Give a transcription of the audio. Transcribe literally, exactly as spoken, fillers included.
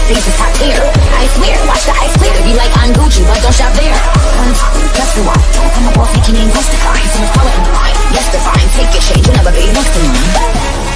face is top tier. I swear, watch the ice clear. Be like I'm Gucci, but don't shop there. One time, just the wine. Don't come up off thinking ain't justifying. So much power in the mind. Yes, define. Take your shade, you'll never be next to mine.